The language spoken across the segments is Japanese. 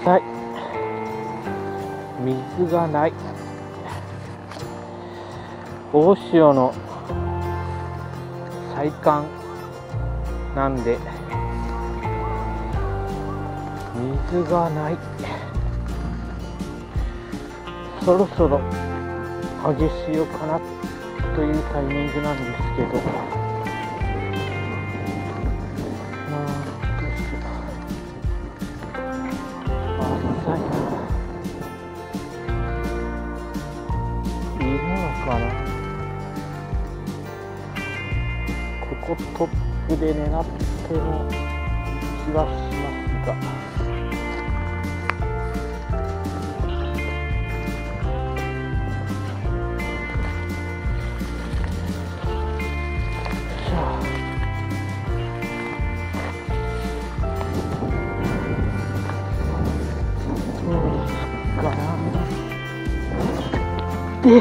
はい、水がない。大潮の最寒なんで水がない。そろそろ揚げ潮かなというタイミングなんですけど、浅いな。いるのかな。ここトップで狙っても気はしますが、で、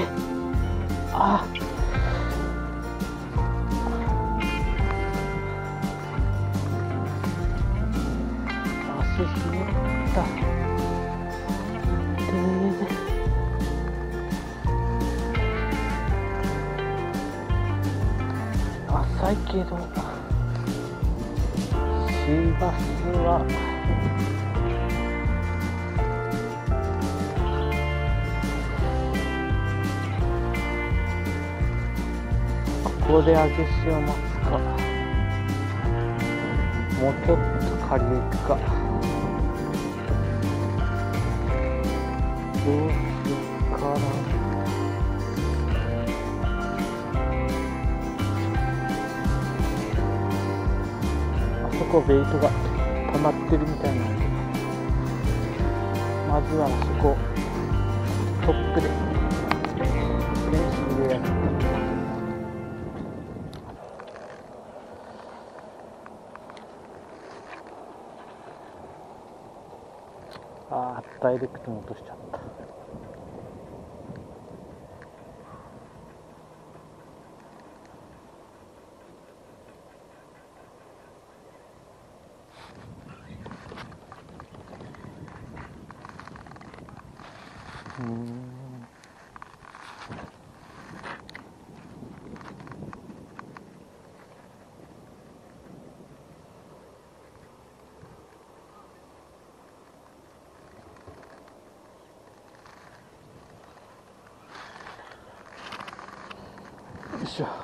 足ひねった。浅いけどシーバスはここで揚げ潮待つか、もうちょっと借り行くか、どうしようかな。あそこベイトが溜まってるみたいなんで、まずはあそこトップでペンシルでやって。ダイレクトに落としちゃった。よいしょ。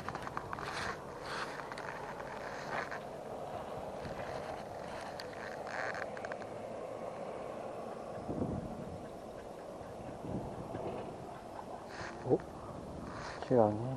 お、違うね。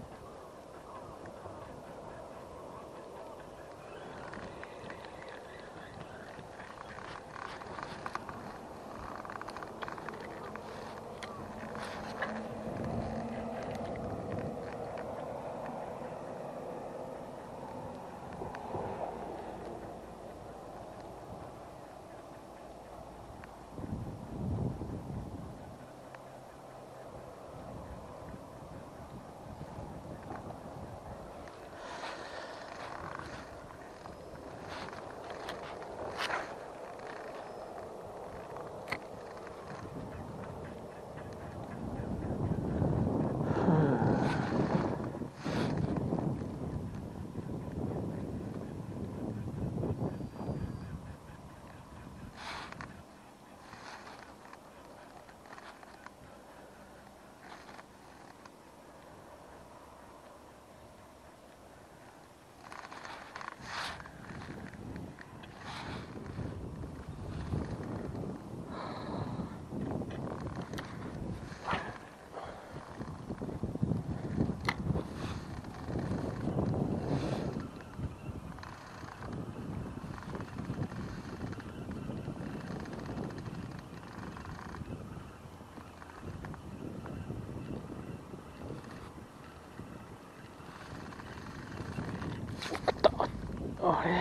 あれ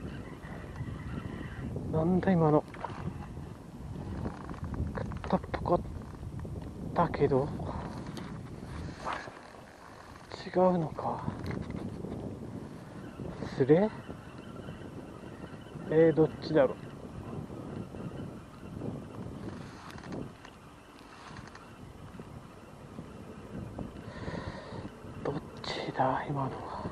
なんだ今の。食ったっぽかったけど違うのか。スレ？どっちだろた今のは。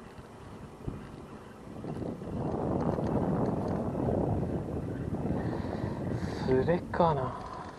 素手かな。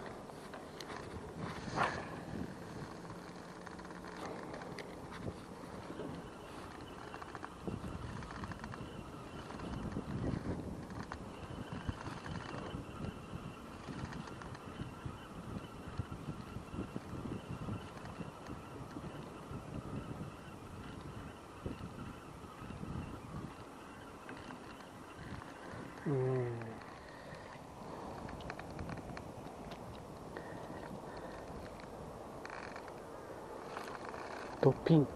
ドピンク。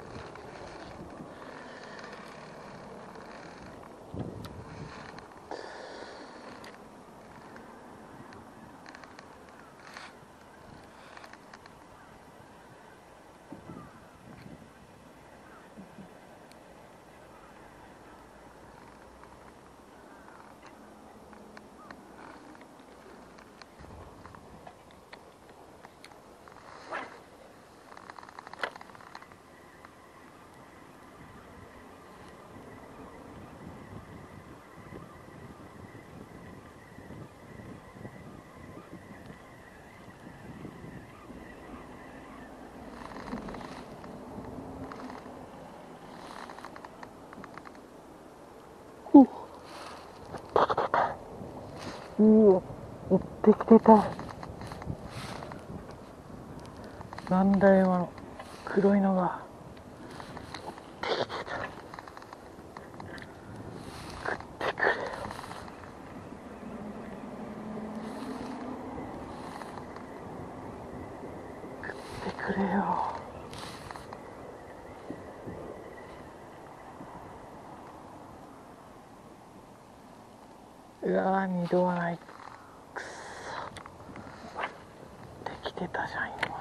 うわ、追ってきてた。なんだよ、今の黒いのが。食ってくれよ。食ってくれよ。うわー、二度はない。くっそ。できてたじゃん今。